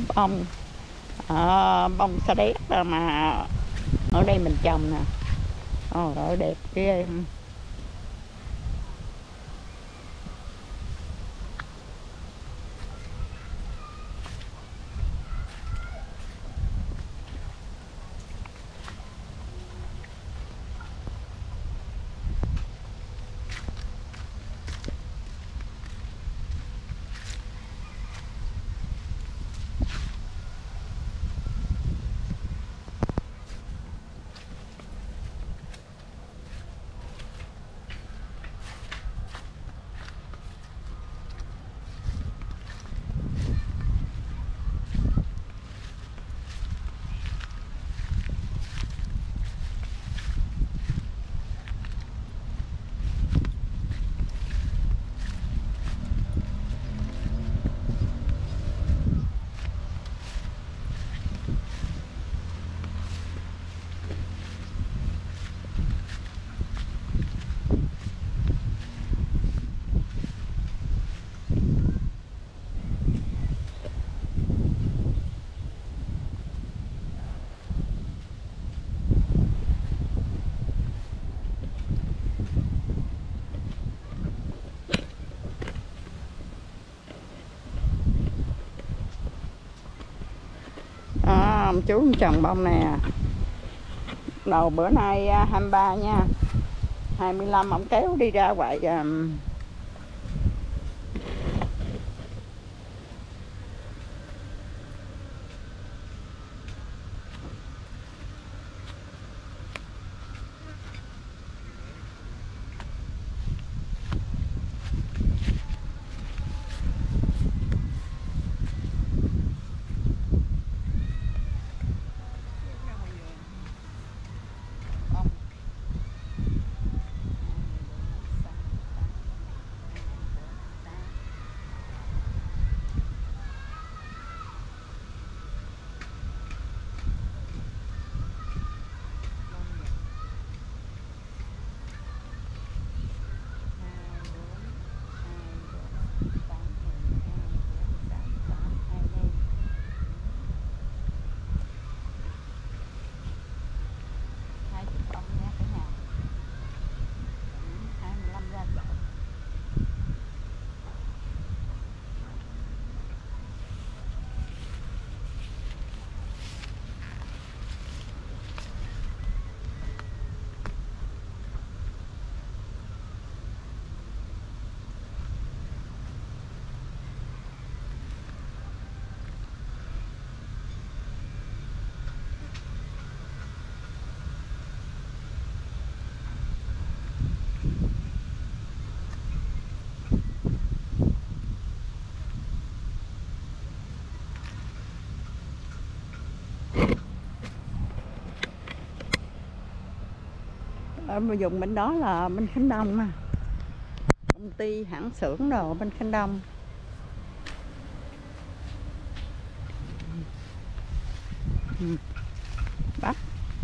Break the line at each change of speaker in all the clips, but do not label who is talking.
bông bông sa đéc mà ở đây mình trồng nè. Ôi đẹp ghê. Ông chú trồng bông nè. Đầu bữa nay 23 nha, 25 ông kéo đi ra vậy. Ở vùng bên đó là bên Khánh Đông mà. Công ty hãng xưởng đồ bên Khánh Đông. Bắc.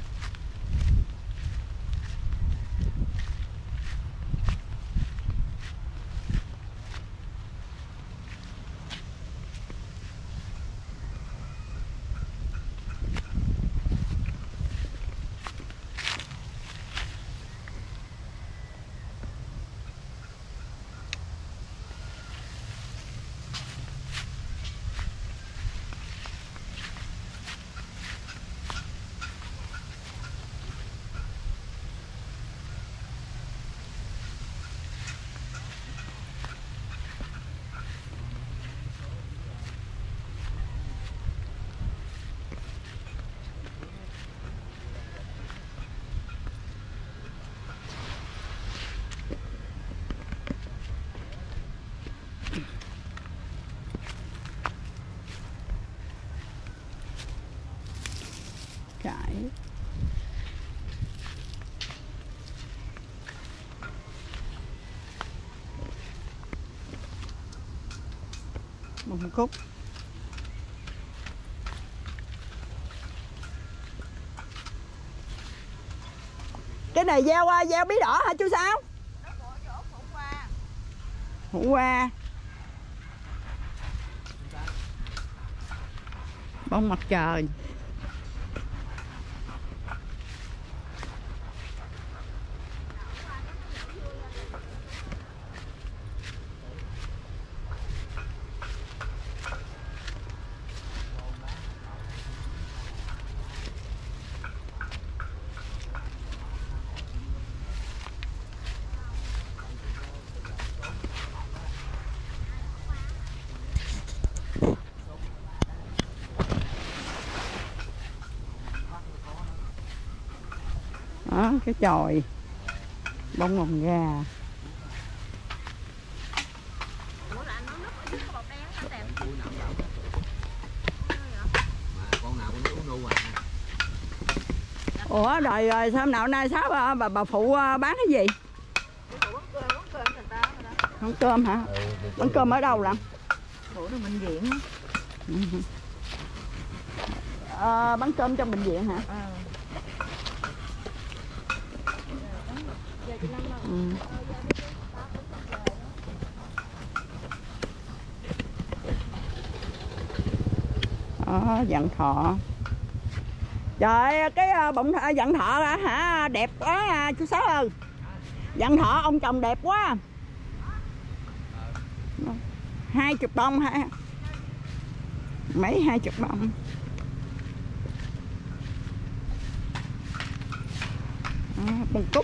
Cải. Bông cúc. Cái này gieo bí đỏ hả chú Sáu? Hủ qua. bông mặt trời. Đó, cái chòi bông hồng gà. Ủa rồi sao nào nay sao bà phụ bán cái gì? Bán cơm hả? Bán cơm ở đâu lắm?
Phụ trong bệnh viện.
Bán cơm trong bệnh viện hả? Dặn thọ. Trời, cái bụng dặn thọ hả? Đẹp quá chú Sáu ơi. Dặn thọ ông chồng đẹp quá. 20 bông hả? Mấy 20 bông. Bông cúc.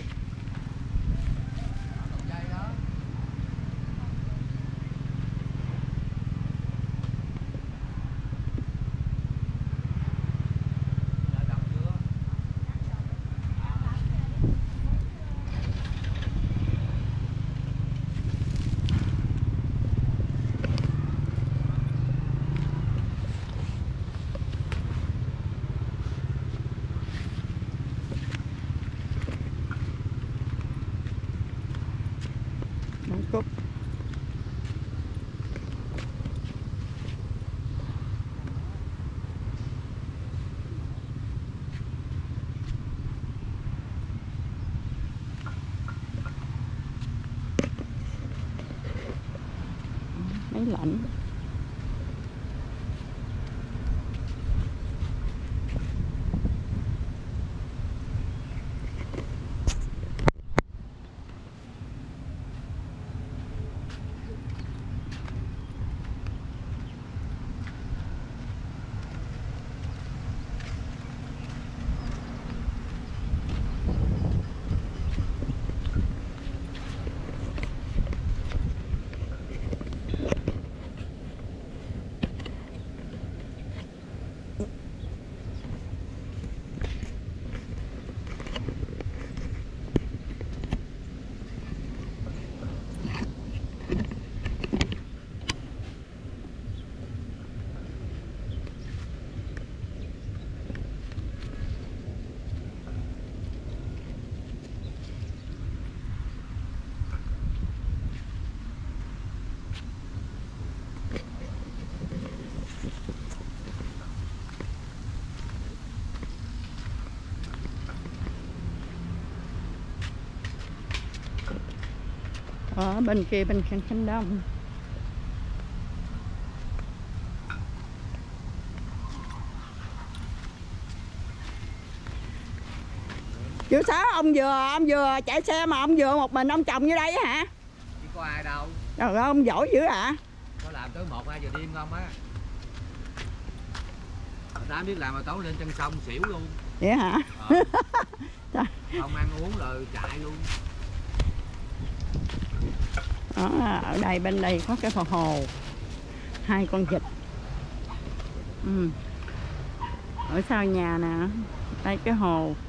Cúc. Máy lạnh. Ở bên kia bên Khánh Đông. Chú Sáu, ông vừa chạy xe mà ông vừa một mình ông chồng như đây á hả?
Chứ có ai đâu.
Trời ơi, ông giỏi dữ hả?
Có làm tới 1-2 giờ đêm không á. Tám biết làm mà tối lên chân sông xỉu luôn.
Vậy hả?
Không ăn uống rồi chạy luôn.
Đó, ở đây bên đây có cái hồ 2 con vịt. Ở sau nhà nè, đây cái hồ